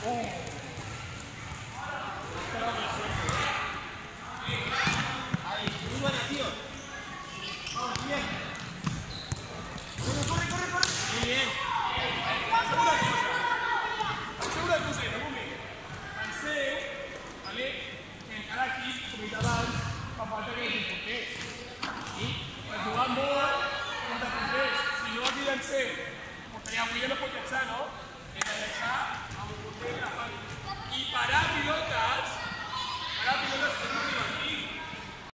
Ahí, muy buena, tío. Vamos, bien. Corre, corre, corre. Muy bien. Segura cosa. Segura cosa, Rumi. Penseu, vale, que en cada equip, com he dit abans, fa falta que hi hagi porters. I per jugar molt, hem de porters. Si no aquí llanceu, perquè avui ja no pot llançar, no? Hem de llançar amb un porter que la fan. I parar pilotes és molt divertit.